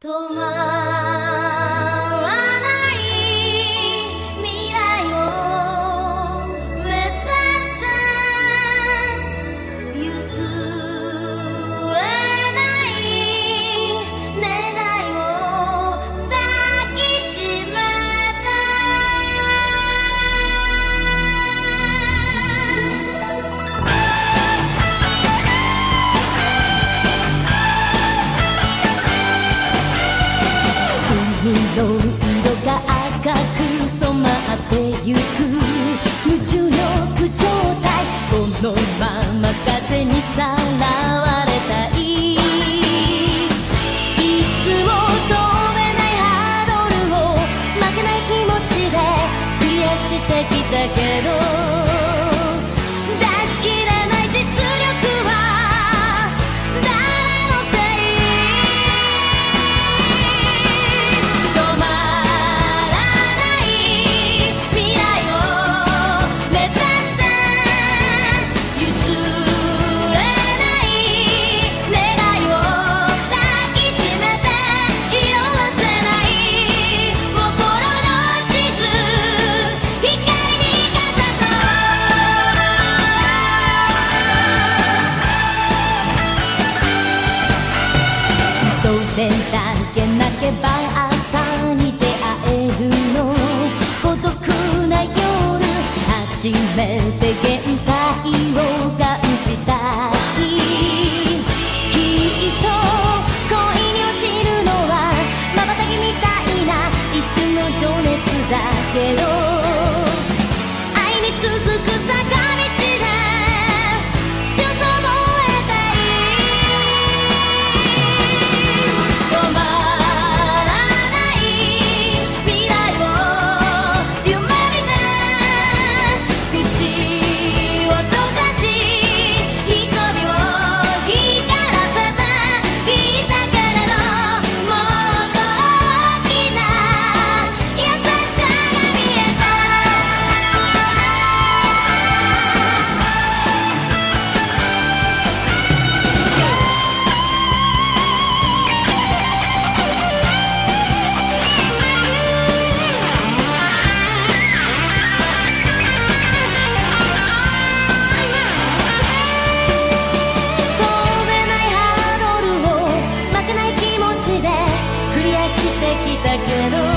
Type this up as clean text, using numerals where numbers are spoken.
止まらない未来を目指して譲れない願いを抱きしめて海の色が赤く染まってゆく無重力状態このまま風にさらわれたいいつも飛べないハードルを負けない気持ちでクリアしてきたけど出し切れない実力は誰のせい止まらない未来を目指して譲れない願いを抱きしめて色あせない心の地図光にかざそうどれだけ泣けば朝に出会えるの孤独な夜初めて限界を感じた日きっと恋に落ちるのは瞬きみたいな一瞬の情熱だけど愛に続く坂道で強さを得たい止まらない未来を夢見て口を閉ざし瞳を光らせていたけれどもっと大きな優しさが見えた飛べないハードルを負けない気持ちでクリアしてきたけど